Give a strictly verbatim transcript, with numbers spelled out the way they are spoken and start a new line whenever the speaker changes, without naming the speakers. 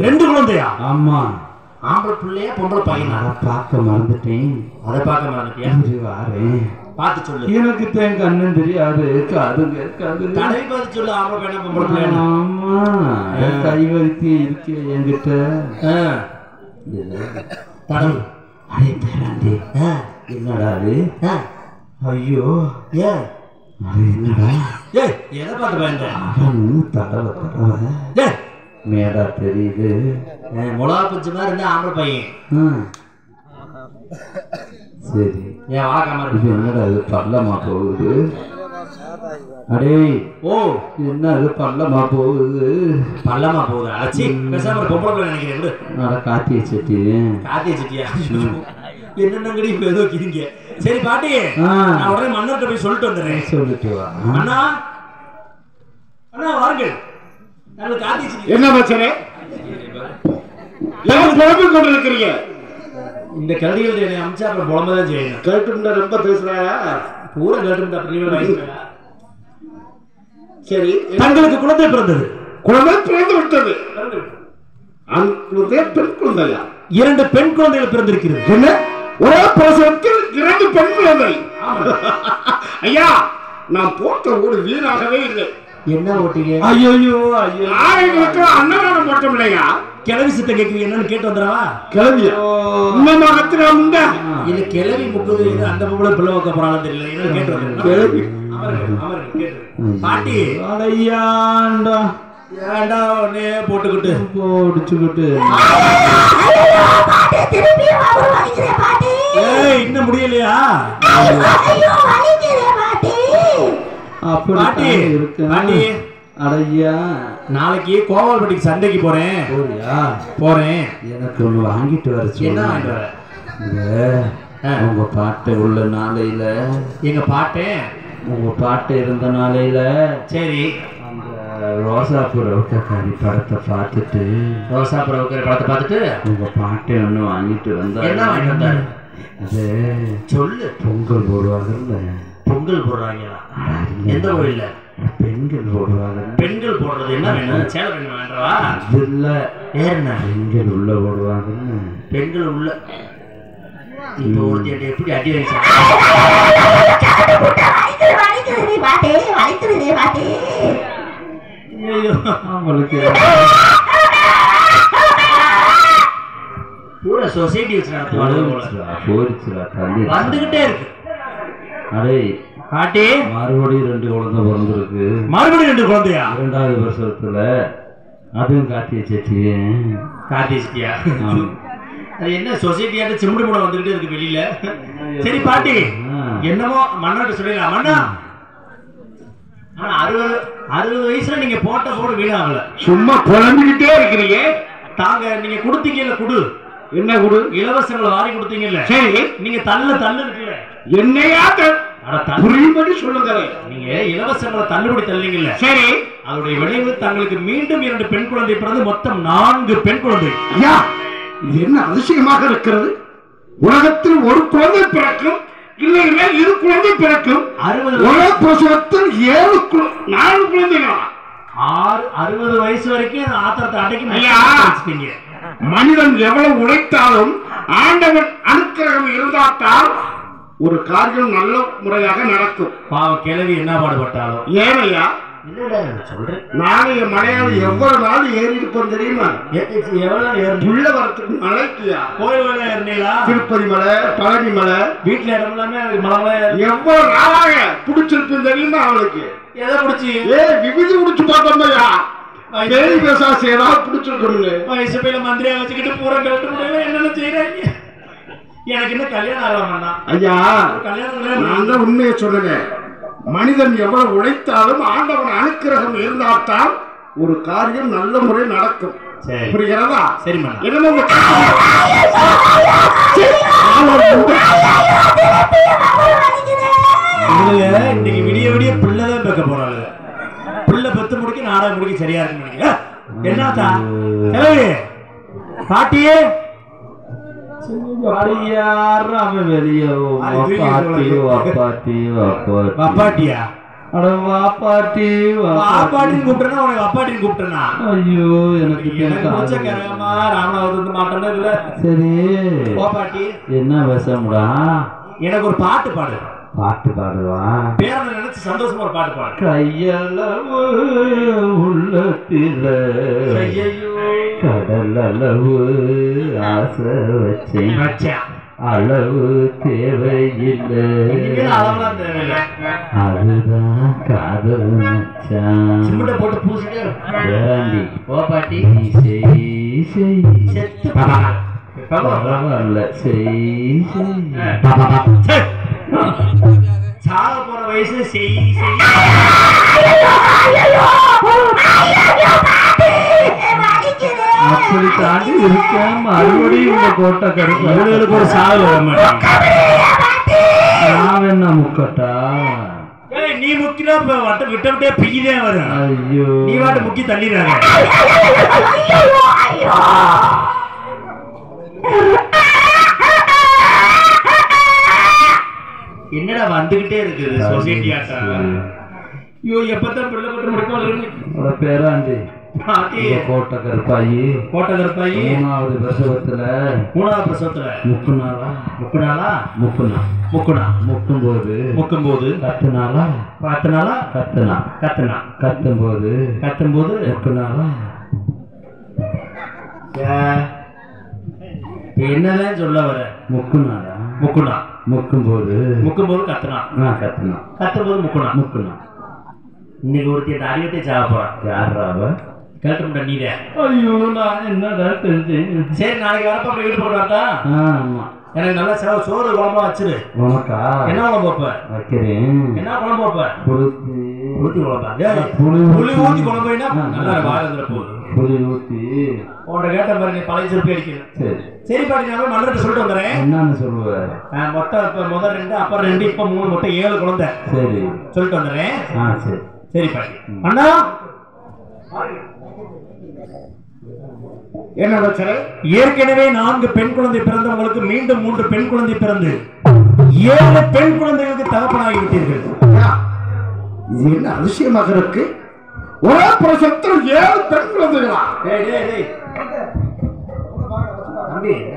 ரெண்டு குழந்தையா?
ஆமா.
ஆம்பளை பிள்ளையா பொம்பளை பையனா?
பார்க்க மறந்துட்டேன்.
அதை பார்க்க மறந்துட்டியா?
வாரேன்,
பார்த்து சொல்லு.
எனக்கு தேன் கண்ணும் தெரியாது, காது கேட்காது.
தடவை பார்த்து சொல்லு. ஆம்பளை பையனா பொம்பளை பிள்ளையா?
ஆமா, கை வலிக்கு இருக்கு என்கிட்ட.
தடவை.
அடே பேராண்டி, என்னடா அது? ஐயோ,
ஏன்
என்னடா?
ஏய், எதை பார்த்து பயந்த?
தடவை தடவை
ஏய்,
மேடா தெரியுது.
முளா பஞ்சு மாதிரி இருந்தா ஆம்பளை பையன்.
சரி,
ஏன் வாக்காம
இது என்னடா இது பள்ளமா போகுது? அடே, ஓ, என்ன அது பள்ளமா போகுது?
பள்ளமா போகுது. அச்சி, பேசாம பொம்பளை பிள்ளை நினைக்கிறேன்.
அட காத்திய செட்டி.
காத்திய செட்டியா? என்னென்னங்கடி இப்ப ஏதோ கிரிங்க. சரி பாட்டி, நான் உடனே மன்னர்கிட்ட போய் சொல்லிட்டு வந்துடுறேன்.
சொல்லிட்டு வா.
அண்ணா அண்ணா வாருங்கள்.
என்ன பிரச்சனை? குழம்பு கொண்டு இருக்கிறீங்க.
இந்த கல்விகள் என்னை அமிச்சா அப்புறம் புலம்பதான் செய்யணும்.
கேட்டு ரொம்ப பேசுறாயா?
பூரா கேட்டு அப்படி.
சரி,
தங்களுக்கு குழந்தை பிறந்தது.
குழந்தை பிறந்து விட்டது. பெண் குழந்தையா?
இரண்டு பெண் குழந்தைகள் பிறந்திருக்கிறது.
என்ன? ஒரே பிரசவத்தில் இரண்டு பெண் குழந்தை? ஐயா, நான் போட்ட ஒரு வீணாகவே இல்லை.
என்ன ஓட்டீங்க?
ஐயோ ஐயோ,
ஆளுங்களுக்கு அன்னதானம் போட்டோம் இல்லையா?
கிளவி சித்த கேட்குது. என்னன்னு கேட்டு வந்துடவா?
கிளவியா? இன்னமாகத்திரம் உண்டா?
இல்ல, கிளவி முக்குது. அந்த பொம்பளை பிள்ளை வைக்க போறாலும் தெரியல. என்னன்னு கேட்டு வந்துடுறேன். கிளவி பாட்டி
அடையாண்டா
ஏண்டா உடனே போட்டுக்கிட்டு
போடிச்சுக்கிட்டு
ஏய், இன்னும் முடியலையா?
அப்படி இருக்கு. அடையா,
நாளைக்கு கோவால்பட்டிக்கு சண்டைக்கு போறேன்.
போறியா?
போறேன்.
எனக்கு ஒண்ணு வாங்கிட்டு வர.
என்ன வாங்கிட்டு வர?
உங்க பாட்டை உள்ள நாளையில,
எங்க பாட்டே
உங்க பாட்டு இருந்த நாளையில,
சரி,
அந்த ரோசாப்பூ ரவுக்காரி படத்தை பார்த்துட்டு,
ரோசாப்பூ ரவுக்காரி படத்தை பார்த்துட்டு
உங்க பாட்டை ஒண்ணு வாங்கிட்டு வந்தா.
என்ன வாங்கிட்டு வந்தாரு?
அது சொல்லு. பொங்கல் போடுவாங்கல்ல.
பொங்கல் போடுறாங்களா? எந்த கோயில்ல?
பெண்கள் போடுவாங்க.
பெண்கள் போடுறது என்ன வேணும்? சேலை வேணும் வேண்டவா?
இல்ல, ஏன்னா பெண்கள் உள்ள போடுவாங்க.
பெண்கள் உள்ள இப்போ ஒருத்தி எப்படி அடி வயசா?
அவங்களுக்கு
பூரா சொசைட்டி வச்சு
நடத்துவாங்க.
வந்துகிட்டே இருக்கு.
அடே
பாட்டி,
மறுபடியும் ரெண்டு குழந்தை பிறந்திருக்கு.
மறுபடியும் ரெண்டு குழந்தையா?
இரண்டாவது வருஷத்துல. அதுவும் காத்திய செட்டி.
காத்திய செட்டியா? அது என்ன சொசைட்டியாட்ட சிமெண்ட் போட வந்துகிட்டே இருக்கு வெளியில. சரி பாட்டி, என்னமோ மன்னர்கிட்ட சொல்லிடலாம். மன்னா, ஆனா அறுபது அறுபது வயசுல நீங்க போட்ட போட வீணாகல.
சும்மா புலம்பிக்கிட்டே இருக்கிறீங்க.
தாங்க, நீங்க கொடுத்தீங்கல்ல குடு.
என்ன குடு?
இலவசங்களை வாரி கொடுத்தீங்கல்ல.
சரி,
நீங்க தள்ள தள்ளு இருக்குல்ல.
என்னையா புரியும்படி சொல்லுங்க.
நீங்க இலவசங்களை தள்ளுபடி தள்ளீங்கல்ல.
சரி,
அதோடைய விளைவு தங்களுக்கு மீண்டும் இரண்டு பெண் குழந்தை பிறந்து மொத்தம் நான்கு பெண் குழந்தை.
ஐயா, இது என்ன அதிசயமாக இருக்கிறது? உலகத்தில் ஒரு குழந்தை பிறக்கும், இல்லை இல்லை இரு குழந்தை பிறக்கும். அறுபது ஒரே பிரசவத்தில் ஏழு நாலு குழந்தைகளா?
ஆறு அறுபது வயசு வரைக்கும் ஆத்திரத்தை அடைக்கி.
மனிதன் எவ்வளவு உழைத்தாலும் ஆண்டவன் அனுக்கிரகம் இருந்தால்தான் ஒரு காரியம் நல்ல முறையாக நடக்கும்.
பாவம் கிழவி என்ன பாடுபட்டாலும்.
ஏனையா நாளைய மலையாள எவ்வளவு நாள் ஏறி இருப்போம் தெரியுமா? உள்ள வரத்துக்கு மலைக்கியா?
கோயில் ஏறினீங்களா?
திருப்பதி மலை, பழனி மலை,
வீட்டுல இடம் எல்லாமே மலை
எவ்வளவு நாளாக பிடிச்சிருக்கும் தெரியுமா அவளுக்கு?
எதை பிடிச்சி?
ஏ விபதி பிடிச்சு பார்த்தோம்யா. பேரி பேசாசி ஏதாவது பிடிச்சிருக்கணும்.
வயசு பையில மந்திரியா வச்சுக்கிட்டு பூரா கலட்டு முடியல. என்னென்ன செய்யறாங்க? எனக்கு இன்னும் கல்யாணம் ஆகலாமா?
ஐயா, நான் தான் உண்மையை சொல்லுங்க. மனிதன் எவ்வளவு உழைத்தாலும் ஆண்டவன் அனுக்கிரகம் இருந்தால்தான் ஒரு காரியம் நல்ல முறை நடக்கும். புரிகிறதா?
சரி. இன்னைக்கு விடிய விடிய பிள்ளைதான் பெக்க போறாங்க. பிள்ளை பெத்து முடிக்க நாடகம் முடிக்க சரியா இருக்கு. என்னத்தா பாட்டியே
வெளியே
அப்பாட்டியா?
அட வா பாட்டி
வாப்பாட்டின்னு கூப்பிட்டேன்னா உனக்கு அப்பாட்டின்னு கூப்பிட்டேனா?
ஐயோ எனக்கு
எனக்கு பிடிச்ச கரகமா ராமநாதபுரம் வந்து மாட்டேன்னு இல்ல.
சரி
ஓ பாட்டி
என்ன பேசமுடா?
எனக்கு ஒரு பாட்டு பாடு.
பாட்டு பாடுவா?
பேரனை நினைச்சு சந்தோஷமா ஒரு பாட்டு பாடு.
கையளவு உள்ளத்தில கடலளவு ஆசை வச்சேன்,
வச்சேன்
அளவு தேவையில்லை,
அளவுலாம் தேவையில்லை,
அதுதான் காதல் மச்சான்.
சிமெண்ட போட்டு பூசிட்டு
வேறாண்டி
ஓ பாட்டி
செய் செய்
செத்து
பரவாயில்ல செய் செய்
சாக போற வயசு செய் செய்.
அப்படி தாண்டி இருக்க மறுபடியும் இந்த கோட்டை கருப்பு
ஒரு சாகு வர மாட்டேன்.
நான் என்ன முக்கட்டா?
நீ முக்கினா வட்ட விட்ட விட்டே பிய்தே வரும்.
ஐயோ
நீ வாட்ட முக்கி தள்ளிடுறாங்க. என்னடா வந்துகிட்டே இருக்குது சொசைட்டி ஆட்டா? ஐயோ எப்பதான் பிள்ளை பட்டு முடிக்க
பேராண்டி கோட்டை கருப்பாயி
கோட்டை கருப்பாயி
மூணாவது பிரசவத்துல
மூணாவது பிரசவத்துல
முக்கு நாளா
முக்கு நாளா
முக்குனா
முக்குனா
முக்கும் போது
முக்கும் போது
கத்து நாளா
பத்து நாளா
கத்துனா
கத்துனா
கத்தும் போது
கத்தும் போது
முக்கு நாளா
என்னதான் சொல்ல வர?
முக்கு நாளா
முக்குனா
முக்கும் போது
முக்கும் போது கத்துனா
கத்துனா
கத்தும் போது முக்குனா
முக்குனா.
இன்னைக்கு ஒருத்தி அந்த அறிவத்தை சாக போறான்.
யாரா அவ?
கேட்டுமுடா நீதே.
ஐயோ நான் என்னடா தெரிஞ்சேன்.
சரி நாளைக்கு வரப்ப அப்படி வீட்டு போட்டு வரட்டா?
ஆமா
எனக்கு நல்லா செலவு சோறு குழம்பா வச்சிரு.
உனக்கா?
என்ன குழம்பு வைப்ப?
வைக்கிறேன்.
என்ன குழம்பு வைப்ப?
புளிச்சி
ஊத்தி குழம்பா?
புளி
புளி ஊத்தி குழம்புனா நல்லா வாழந்துற போகுது.
புளி ஊத்தி
உன்ட கேட்ட மாதிரி நீ பழைய சிறப்பு அடிக்கணும்.
சரி
சரி பாட்டி நான் மன்னர்கிட்ட சொல்லிட்டு வந்துடுறேன்.
என்னன்னு சொல்லுவ?
மொத்தம் இப்ப முதல் ரெண்டு அப்புறம் ரெண்டு இப்ப மூணு மொத்தம் ஏழு குழந்தை.
சரி
சொல்லிட்டு வந்துடுறேன்.
ஆ சரி
சரி பாட்டி. அண்ணா என்ன பிரச்சனை? ஏற்கனவே நான்கு பெண் குழந்தை பிறந்தவங்களுக்கு மீண்டும் மூன்று பெண் குழந்தை பிறந்து ஏழு பெண் குழந்தைகளுக்கு தகப்பனாகி விட்டீர்கள்.
இது என்ன அதிசயமாக இருக்கு? ஒரே பிரசவத்தில் ஏழு பெண் குழந்தைகளா?
தம்பி